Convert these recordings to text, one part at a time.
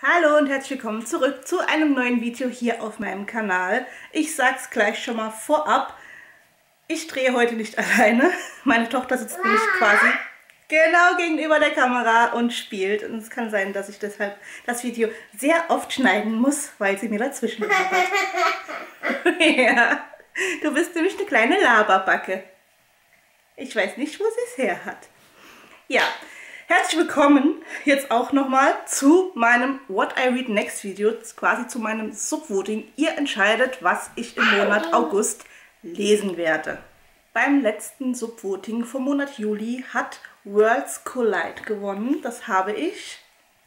Hallo und herzlich willkommen zurück zu einem neuen Video hier auf meinem Kanal. Ich sag's gleich schon mal vorab, ich drehe heute nicht alleine. Meine Tochter sitzt nämlich quasi genau gegenüber der Kamera und spielt. Und es kann sein, dass ich deshalb das Video sehr oft schneiden muss, weil sie mir dazwischen labert. Ja, du bist nämlich eine kleine Laberbacke. Ich weiß nicht, wo sie es her hat. Ja, herzlich willkommen jetzt auch nochmal zu meinem What I Read Next Video, quasi zu meinem Subvoting. Ihr entscheidet, was ich im Monat August lesen werde. Beim letzten Subvoting vom Monat Juli hat Worlds Collide gewonnen. Das habe ich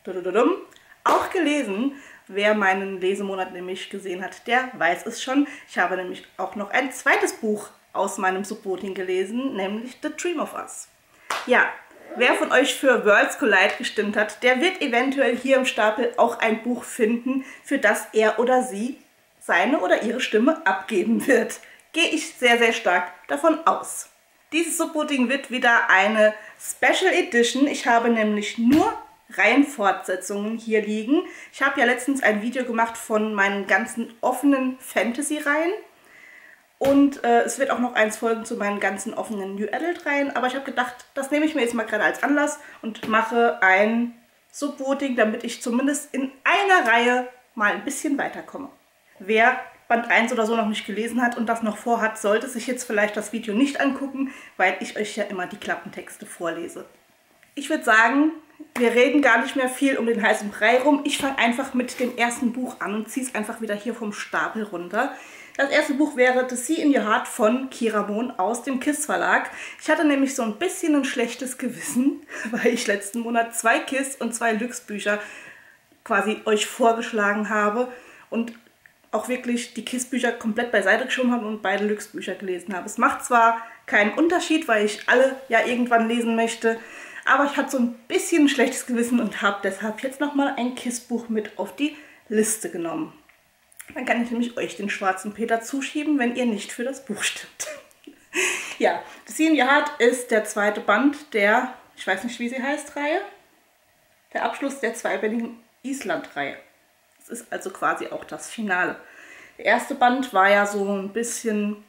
auch gelesen. Wer meinen Lesemonat nämlich gesehen hat, der weiß es schon. Ich habe nämlich auch noch ein zweites Buch aus meinem Subvoting gelesen, nämlich The Dream of Us. Ja, wer von euch für Worlds Collide gestimmt hat, der wird eventuell hier im Stapel auch ein Buch finden, für das er oder sie seine oder ihre Stimme abgeben wird. Gehe ich sehr, sehr stark davon aus. Dieses Subvoting wird wieder eine Special Edition. Ich habe nämlich nur Reihenfortsetzungen hier liegen. Ich habe ja letztens ein Video gemacht von meinen ganzen offenen Fantasy-Reihen. Und es wird auch noch eins folgen zu meinen ganzen offenen New Adult-Reihen. Aber ich habe gedacht, das nehme ich mir jetzt mal gerade als Anlass und mache ein Subvoting, damit ich zumindest in einer Reihe mal ein bisschen weiterkomme. Wer Band 1 oder so noch nicht gelesen hat und das noch vorhat, sollte sich jetzt vielleicht das Video nicht angucken, weil ich euch ja immer die Klappentexte vorlese. Ich würde sagen, wir reden gar nicht mehr viel um den heißen Brei rum. Ich fange einfach mit dem ersten Buch an und ziehe es einfach wieder hier vom Stapel runter. Das erste Buch wäre The Sea in Your Heart von Kira Mohn aus dem KISS Verlag. Ich hatte nämlich so ein bisschen ein schlechtes Gewissen, weil ich letzten Monat 2 KISS und 2 Lux-Bücher quasi euch vorgeschlagen habe und auch wirklich die KISS-Bücher komplett beiseite geschoben habe und beide Lux-Bücher gelesen habe. Es macht zwar keinen Unterschied, weil ich alle ja irgendwann lesen möchte, aber ich hatte so ein bisschen ein schlechtes Gewissen und habe deshalb jetzt nochmal ein KISS-Buch mit auf die Liste genommen. Dann kann ich nämlich euch den schwarzen Peter zuschieben, wenn ihr nicht für das Buch stimmt. Ja, The Sea in Your Heart ist der zweite Band der, ich weiß nicht, wie sie heißt, Reihe. Der Abschluss der zweibändigen Island-Reihe. Das ist also quasi auch das Finale. Der erste Band war ja so ein bisschen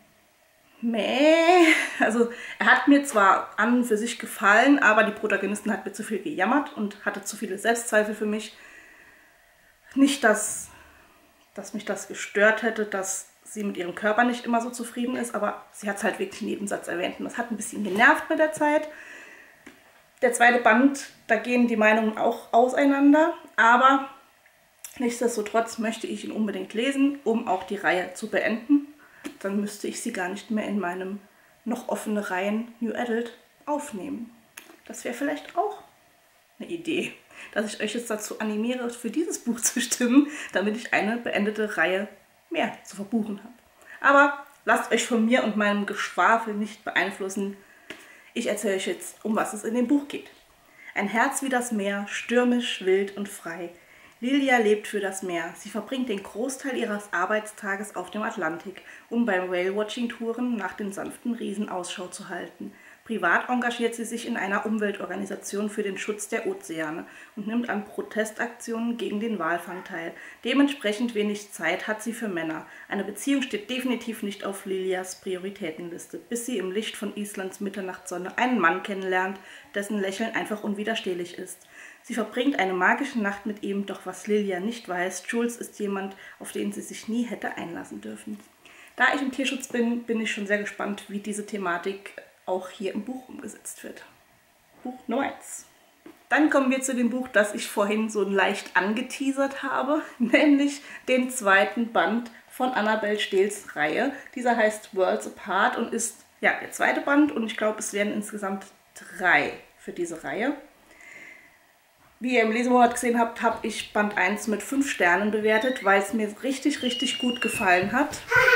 also er hat mir zwar an und für sich gefallen, aber die Protagonistin hat mir zu viel gejammert und hatte zu viele Selbstzweifel für mich. Nicht, dass mich das gestört hätte, dass sie mit ihrem Körper nicht immer so zufrieden ist, aber sie hat es halt wirklich im Nebensatz erwähnt und das hat ein bisschen genervt mit der Zeit. Der zweite Band, da gehen die Meinungen auch auseinander, aber nichtsdestotrotz möchte ich ihn unbedingt lesen, um auch die Reihe zu beenden. Dann müsste ich sie gar nicht mehr in meinem noch offenen Reihen New Adult aufnehmen. Das wäre vielleicht auch eine Idee, dass ich euch jetzt dazu animiere, für dieses Buch zu stimmen, damit ich eine beendete Reihe mehr zu verbuchen habe. Aber lasst euch von mir und meinem Geschwafel nicht beeinflussen. Ich erzähle euch jetzt, um was es in dem Buch geht. Ein Herz wie das Meer, stürmisch, wild und frei. Lilia lebt für das Meer. Sie verbringt den Großteil ihres Arbeitstages auf dem Atlantik, um beim Whale-Watching-Touren nach den sanften Riesen Ausschau zu halten. Privat engagiert sie sich in einer Umweltorganisation für den Schutz der Ozeane und nimmt an Protestaktionen gegen den Walfang teil. Dementsprechend wenig Zeit hat sie für Männer. Eine Beziehung steht definitiv nicht auf Lilias Prioritätenliste, bis sie im Licht von Islands Mitternachtssonne einen Mann kennenlernt, dessen Lächeln einfach unwiderstehlich ist. Sie verbringt eine magische Nacht mit ihm, doch was Lilia nicht weiß, Jules ist jemand, auf den sie sich nie hätte einlassen dürfen. Da ich im Tierschutz bin, bin ich schon sehr gespannt, wie diese Thematik auch hier im Buch umgesetzt wird. Buch Nummer 1. Dann kommen wir zu dem Buch, das ich vorhin so leicht angeteasert habe, nämlich den zweiten Band von Annabel Steels Reihe. Dieser heißt Worlds Apart und ist ja der zweite Band und ich glaube, es werden insgesamt 3 für diese Reihe. Wie ihr im Lesemonat gesehen habt, habe ich Band 1 mit 5 Sternen bewertet, weil es mir richtig, richtig gut gefallen hat.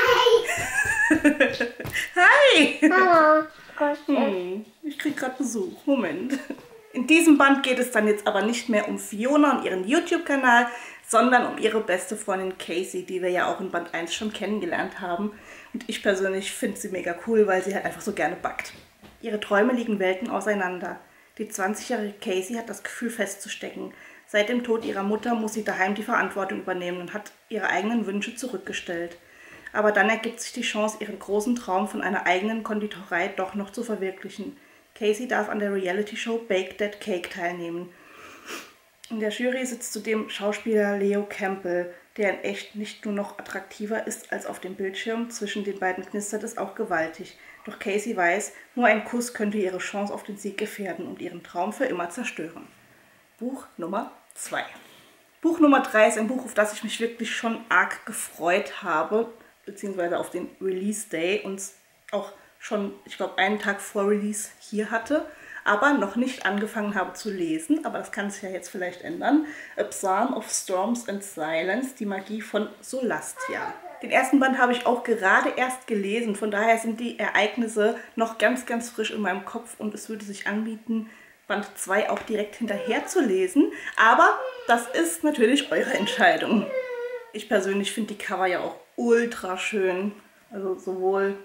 Hi! Hi! Mama, ich kriege gerade Besuch. Moment. In diesem Band geht es dann jetzt aber nicht mehr um Fiona und ihren YouTube-Kanal, sondern um ihre beste Freundin Casey, die wir ja auch in Band 1 schon kennengelernt haben. Und ich persönlich finde sie mega cool, weil sie halt einfach so gerne backt. Ihre Träume liegen Welten auseinander. Die 20-jährige Casey hat das Gefühl festzustecken. Seit dem Tod ihrer Mutter muss sie daheim die Verantwortung übernehmen und hat ihre eigenen Wünsche zurückgestellt. Aber dann ergibt sich die Chance, ihren großen Traum von einer eigenen Konditorei doch noch zu verwirklichen. Casey darf an der Reality-Show Bake That Cake teilnehmen. In der Jury sitzt zudem Schauspieler Leo Campbell, der in echt nicht nur noch attraktiver ist als auf dem Bildschirm. Zwischen den beiden knistert es auch gewaltig. Doch Casey weiß, nur ein Kuss könnte ihre Chance auf den Sieg gefährden und ihren Traum für immer zerstören. Buch Nummer 2. Buch Nummer 3 ist ein Buch, auf das ich mich wirklich schon arg gefreut habe, beziehungsweise auf den Release Day und auch schon, ich glaube, einen Tag vor Release hier hatte, aber noch nicht angefangen habe zu lesen, aber das kann sich ja jetzt vielleicht ändern. A Psalm of Storms and Silence, die Magie von Solastia. Den ersten Band habe ich auch gerade erst gelesen, von daher sind die Ereignisse noch ganz, ganz frisch in meinem Kopf und es würde sich anbieten, Band 2 auch direkt hinterher zu lesen, aber das ist natürlich eure Entscheidung. Ich persönlich finde die Cover ja auch ultra schön, also sowohl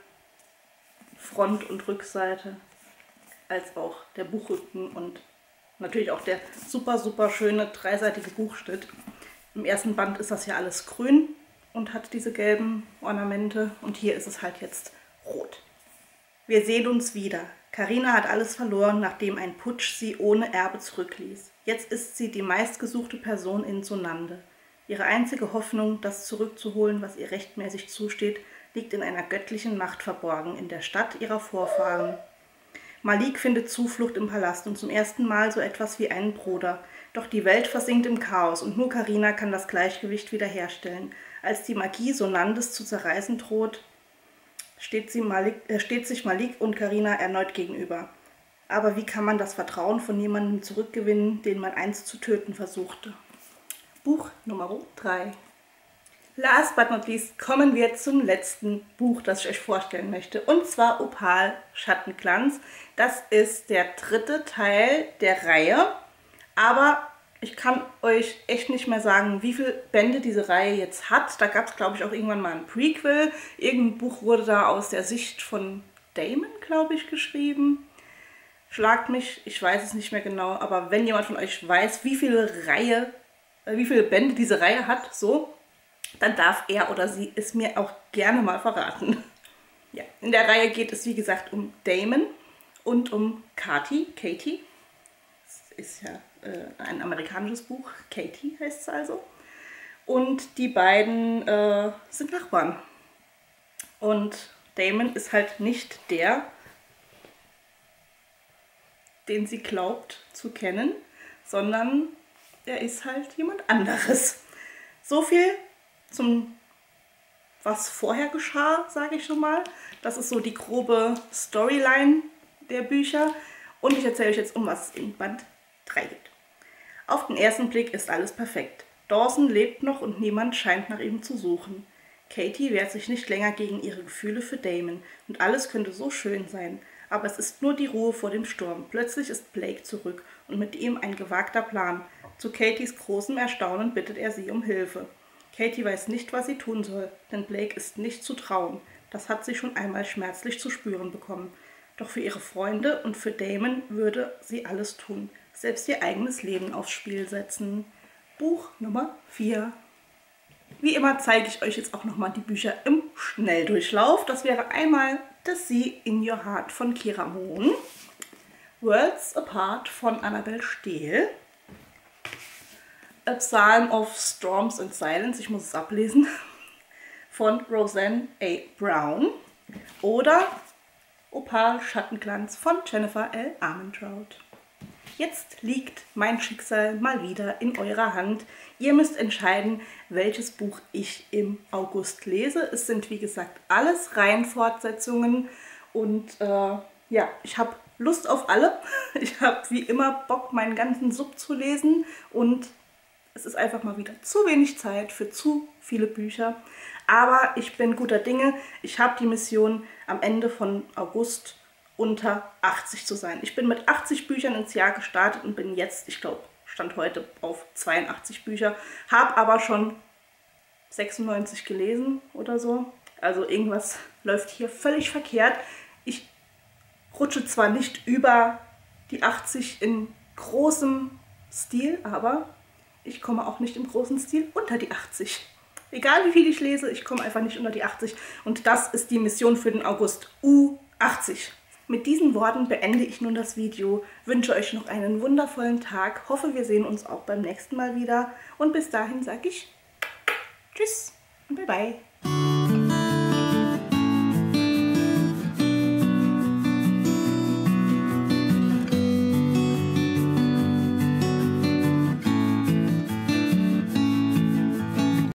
Front- und Rückseite als auch der Buchrücken und natürlich auch der super, super schöne dreiseitige Buchschnitt. Im ersten Band ist das ja alles grün und hat diese gelben Ornamente und hier ist es halt jetzt rot. Wir sehen uns wieder. Carina hat alles verloren, nachdem ein Putsch sie ohne Erbe zurückließ. Jetzt ist sie die meistgesuchte Person in Sonande. Ihre einzige Hoffnung, das zurückzuholen, was ihr rechtmäßig zusteht, liegt in einer göttlichen Macht verborgen, in der Stadt ihrer Vorfahren. Malik findet Zuflucht im Palast und zum ersten Mal so etwas wie einen Bruder. Doch die Welt versinkt im Chaos und nur Carina kann das Gleichgewicht wiederherstellen. Als die Magie Sonandes zu zerreißen droht, steht sich Malik und Carina erneut gegenüber. Aber wie kann man das Vertrauen von jemandem zurückgewinnen, den man einst zu töten versuchte? Buch Nummer 3. Last but not least kommen wir zum letzten Buch, das ich euch vorstellen möchte. Und zwar Opal Schattenglanz. Das ist der 3. Teil der Reihe. Aber ich kann euch echt nicht mehr sagen, wie viele Bände diese Reihe jetzt hat. Da gab es, glaube ich, auch irgendwann mal ein Prequel. Irgendein Buch wurde da aus der Sicht von Damon, glaube ich, geschrieben. Schlagt mich, ich weiß es nicht mehr genau. Aber wenn jemand von euch weiß, wie viele Bände diese Reihe hat, so, dann darf er oder sie es mir auch gerne mal verraten. Ja, in der Reihe geht es, wie gesagt, um Damon und um Katie. Das ist ja ein amerikanisches Buch. Katie heißt es also. Und die beiden sind Nachbarn. Und Damon ist halt nicht der, den sie glaubt zu kennen, sondern er ist halt jemand anderes. So viel zum, was vorher geschah, sage ich schon mal. Das ist so die grobe Storyline der Bücher. Und ich erzähle euch jetzt, um was es in Band 3 geht. Auf den ersten Blick ist alles perfekt. Dawson lebt noch und niemand scheint nach ihm zu suchen. Katie wehrt sich nicht länger gegen ihre Gefühle für Damon und alles könnte so schön sein. Aber es ist nur die Ruhe vor dem Sturm. Plötzlich ist Blake zurück und mit ihm ein gewagter Plan. Zu Katies großem Erstaunen bittet er sie um Hilfe. Katie weiß nicht, was sie tun soll, denn Blake ist nicht zu trauen. Das hat sie schon einmal schmerzlich zu spüren bekommen. Doch für ihre Freunde und für Damon würde sie alles tun, selbst ihr eigenes Leben aufs Spiel setzen. Buch Nummer 4. Wie immer zeige ich euch jetzt auch nochmal die Bücher im Schnelldurchlauf. Das wäre einmal The Sea in Your Heart von Kira Mohn, Worlds Apart von Annabel Stehl, A Psalm of Storms and Silence, ich muss es ablesen, von Roseanne A. Brown oder Opal Schattenglanz von Jennifer L. Armentrout. Jetzt liegt mein Schicksal mal wieder in eurer Hand. Ihr müsst entscheiden, welches Buch ich im August lese. Es sind wie gesagt alles Reihenfortsetzungen und ja, ich habe Lust auf alle. Ich habe wie immer Bock, meinen ganzen Sub zu lesen und es ist einfach mal wieder zu wenig Zeit für zu viele Bücher. Aber ich bin guter Dinge. Ich habe die Mission am Ende von August unter 80 zu sein. Ich bin mit 80 Büchern ins Jahr gestartet und bin jetzt, ich glaube, Stand heute auf 82 Bücher. Habe aber schon 96 gelesen oder so. Also irgendwas läuft hier völlig verkehrt. Ich rutsche zwar nicht über die 80 in großem Stil, aber ich komme auch nicht im großen Stil unter die 80. Egal wie viel ich lese, ich komme einfach nicht unter die 80. Und das ist die Mission für den August. U80. Mit diesen Worten beende ich nun das Video, wünsche euch noch einen wundervollen Tag, hoffe wir sehen uns auch beim nächsten Mal wieder und bis dahin sage ich Tschüss und Bye Bye.